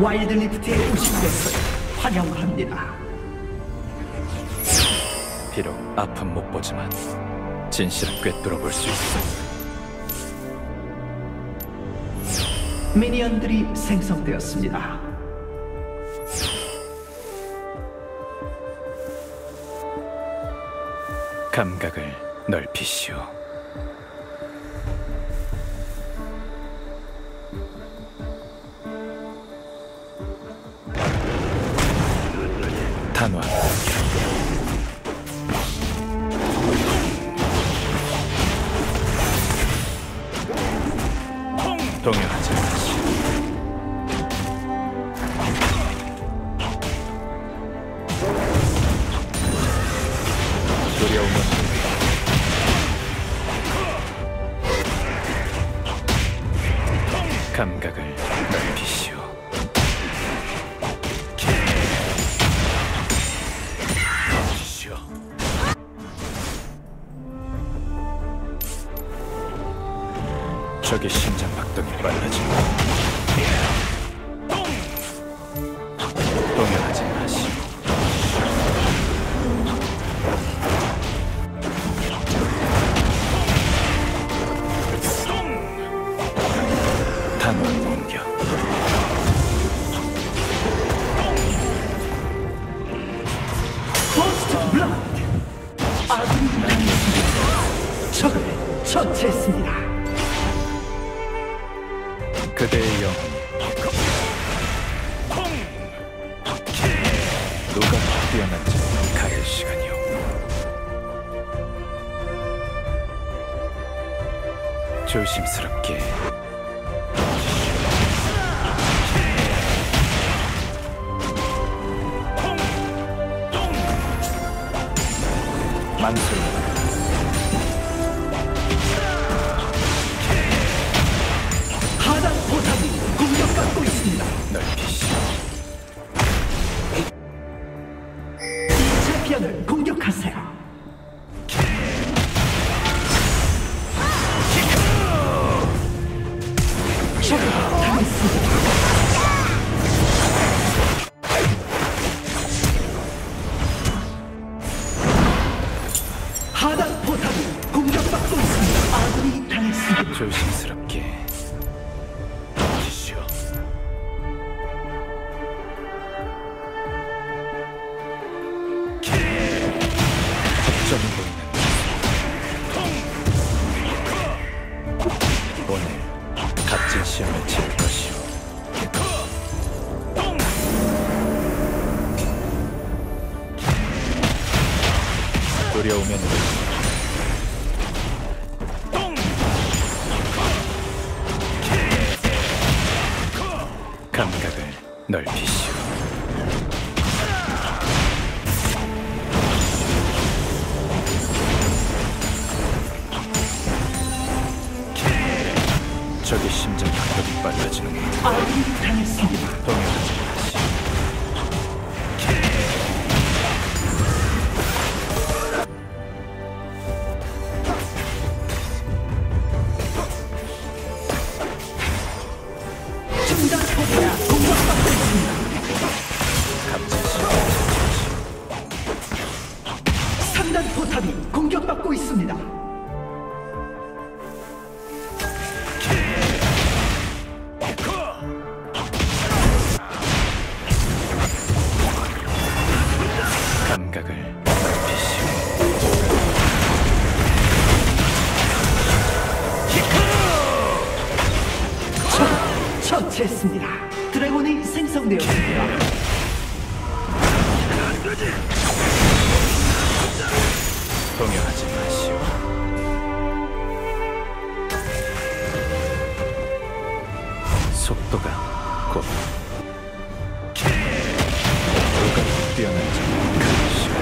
와일드리프트에 오신 것을 환영합니다. 비록 앞은 못 보지만 진실은 꿰뚫어 볼 수 있어. 미니언들이 생성되었습니다. 감각을 넓히시오. 탄화 동요하지 마시오. 두려움은 감각을 넓히시오. 적의 심장 박동이 빨라진다. 동요하지 마시오. 단원 공격. 포스트 블라드. 아군이 당했습니다. 적을 처치했습니다. 그대의 영혼이 누가 뛰어난지 가릴 시간이오. 조심스럽게 만수르다. 하단 포탑이 공격받고 있습니다. 넓히시오. 이 챔피언을 공격하세요. 적을 당했습니다. 하단 포탑이 공격받고 있습니다. 아군이 당했습니다. 조심스럽게 넓히시오. 적점이 보이는 오늘 값진 시험을 치를 것이오. 두려우면 감각을 넓히시오. 적의 심장 박동이 빨라지는군. 아군이 당했습니다. 동요하지 마시오. 중단 포탑이 공격받고 있습니다. 값진 시험 3단 포탑이 공격받고 있습니다. 감각을 넓히시오. 처치했습니다. 드래곤이 생성되었습니다. 동요하지 마시오. 속도가 곧 누가 뛰어난지 가르시오.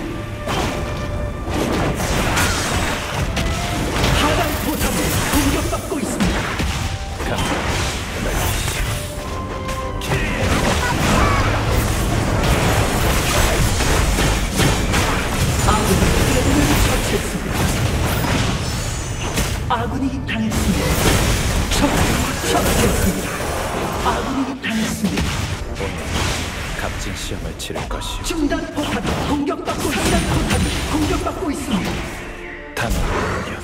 하단 포탑이 공격받고 있습니다. 감각을 넓히시오. 아군이 드래곤을 처치했습니다. 아군이 당했습니다. 적을 처치했습니다. 아군이 당했습니다. 시험을 치를 것이오. 중단 포탑이 공격받고 있습니다. 단호 공격.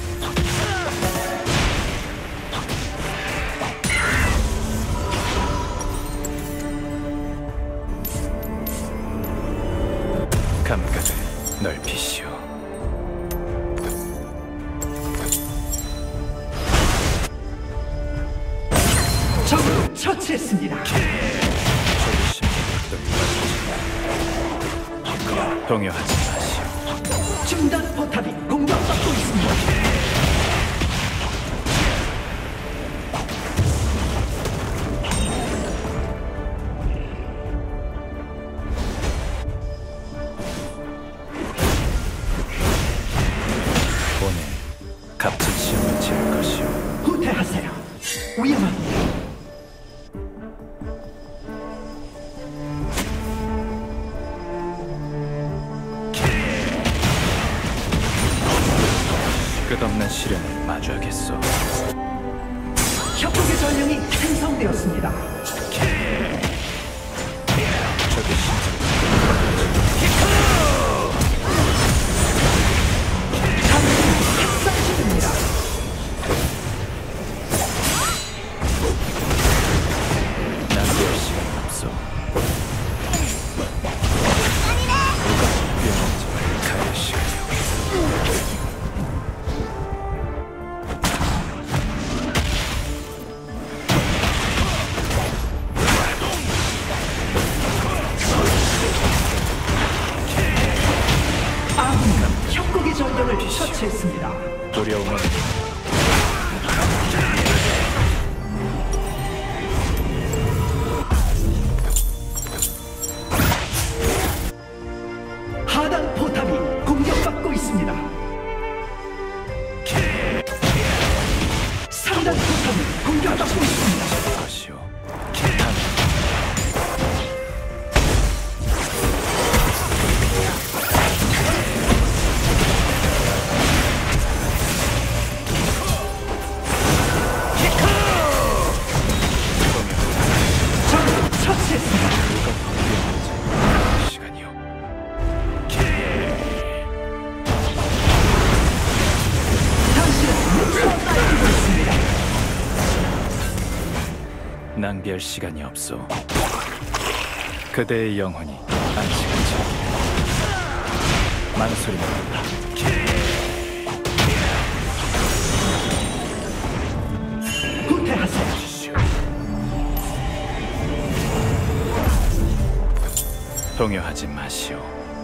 감각을 넓히시오. 적을 처치했습니다. 동요하지 마시오. 중단 포탑이 공격받고 있습니다. 오늘 값진 시험을 치를 것이오. 후퇴하세요. 위험합니다. 끝없는 시련을 마주하겠소. 협곡의 전령이 생성되었습니다. 적의 심장을 학살 중입니다. 낭비할 시간이 없소. 가야 시간이오. 아군이 협곡의 전령을 처치했습니다. 두려움은 하단 포탑이 공격받고 있습니다. 상단 포탑이 공격받고 있습니다. 것이오. 적을 처치했습니다. 시간이오. 당신은 목숨을 날리고 있습니다. 낭비할 시간이 없소. 그대의 영혼이 안식을 즐기네. 망설이는 후퇴하세요. 동요하지 마시오.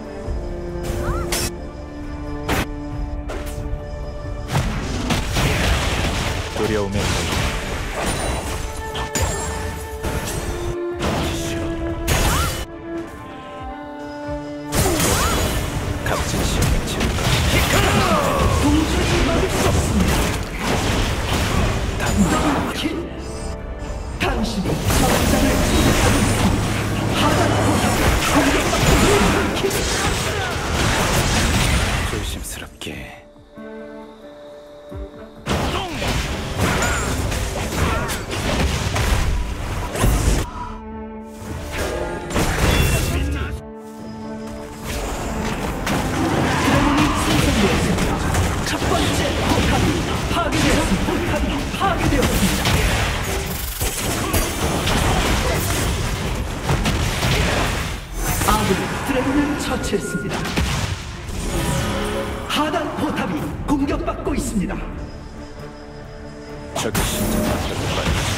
두려움에 값진 시험을 치를 것이오. 동전이 막을 수 없습니다. 더블킬. 당신이 전장을 지배하고 있습니다. 하단 포탑이 공격받고 있습니다. 조심스럽게. 첫 번째 포탑이 파괴되었습니다. 아군이 드래곤을 처치했습니다. 하단 포탑이 공격받고 있습니다. 적의 심장을 빨리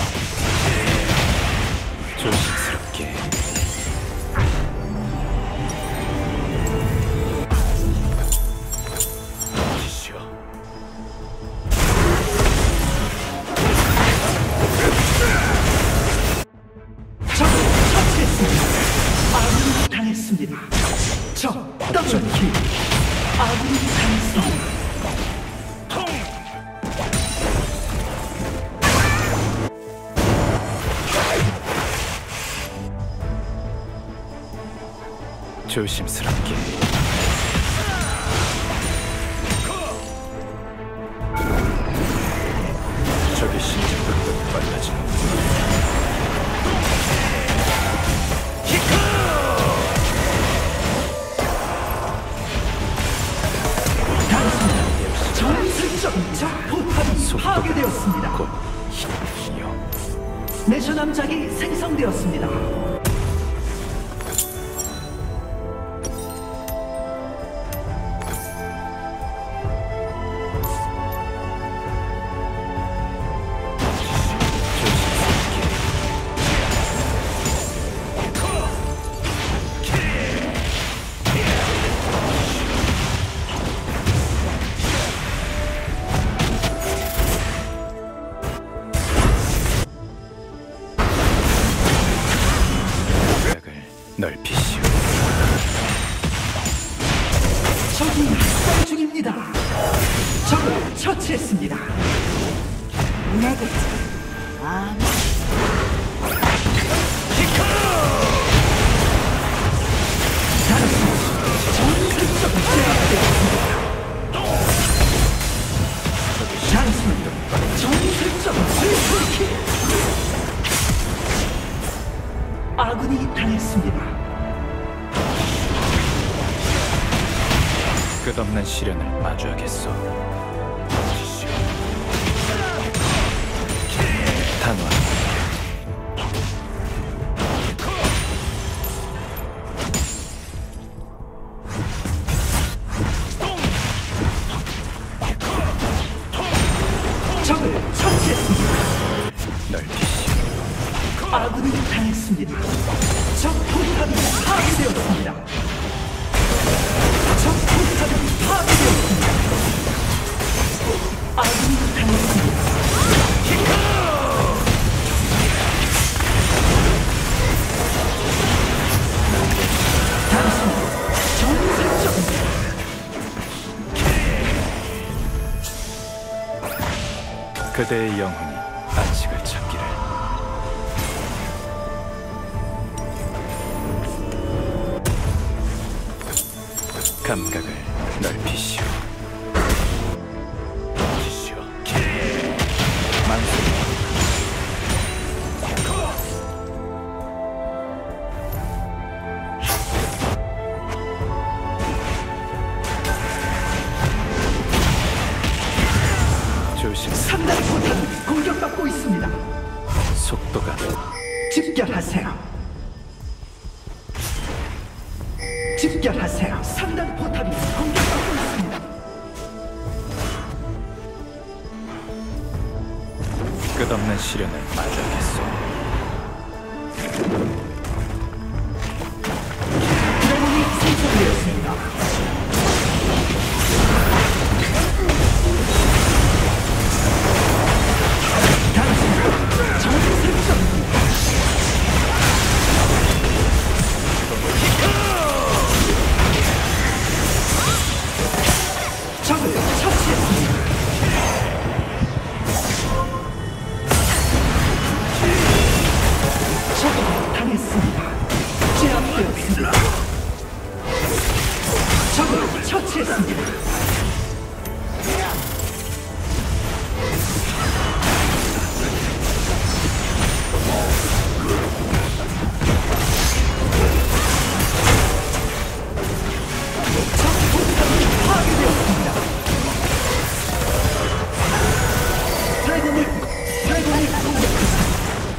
조심스럽게. 주시오. 적을 처치했습니다. 아군이 당했습니다. 적 더블킬. 아군이 당했습니다. 조심스럽게. 적의 심장도 빨라지는. 파괴되었습니다. 포탑이 파괴되었습니다. 곧 힘이요. 내셔남작이 생성되었습니다. 넓히시오. 적이 학살 중입니다. 적을 처치했습니다. 내게 아무 전술적으로 제압되었습니다. 장수는 전술적으로 슬프게 아군이 당했습니다. 끝없는 시련을 마주하겠소. 단원. 적을 처치했습니다. 넓히시오. 아군이 당했습니다. 적 포탑이 파괴되었습니다. 적 포탑이 파괴되었습니다. 아군이 당했습니다. 당신은 전설적입니다. 그대의 영혼이 안식을 찾기를. 감각을 넓히시오. 만수. 조심. 3단 포탑이 공격받고 있습니다. 속도가 집결하세요. 집결하세요. 3단 포탑이 공격받고 있습니다. 끝없는 시련을 맞이하겠소. 드래곤이 생성되었습니다. 당신은 전설적입니다. 적을 처치했습니다. 적을 당했습니다. 제압되었습니다. 적을 처치했습니다. 적 포탑이 파괴되었습니다. 드래곤이 공격했습니다.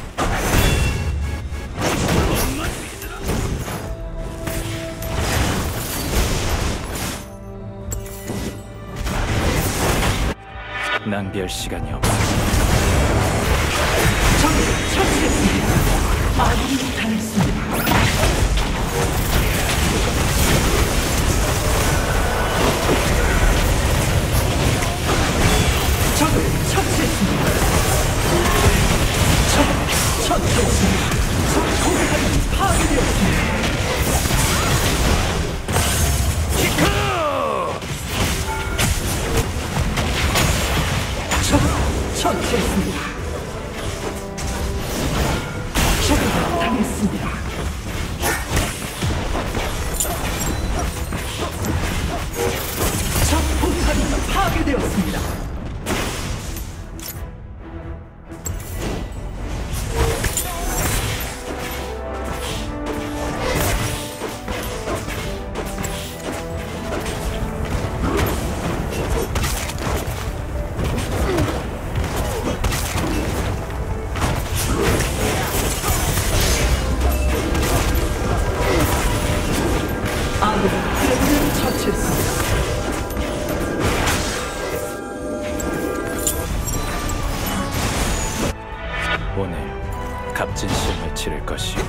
낭비할 시간이 없어. 적을 처치했습니다. 아군이 당했습니다. 적을 처치했습니다. 적을 처치했습니다. 적 포탑이 파괴되었습니다. 적을 처치했습니다. 적을 당했습니다. 적 포탑이 파괴되었습니다. 오늘 값진 시험을 치를 것이오.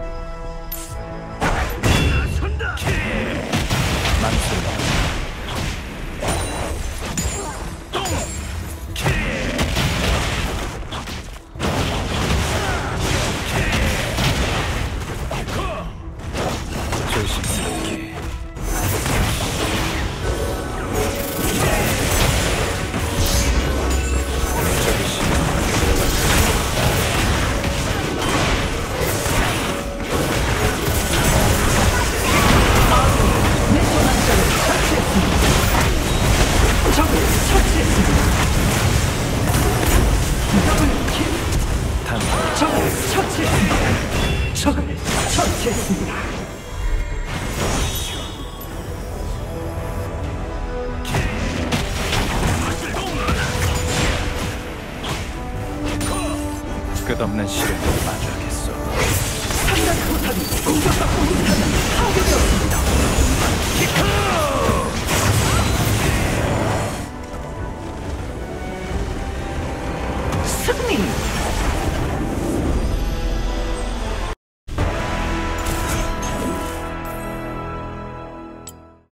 만수마 조심스럽게. 저기 적을 처치했습니다. 더블킬. 적을 처치했습니다. 적을 처치했습니다. 끝없는 시련을 마주하겠소. 상단 포탑이 공격받고 있다면 파괴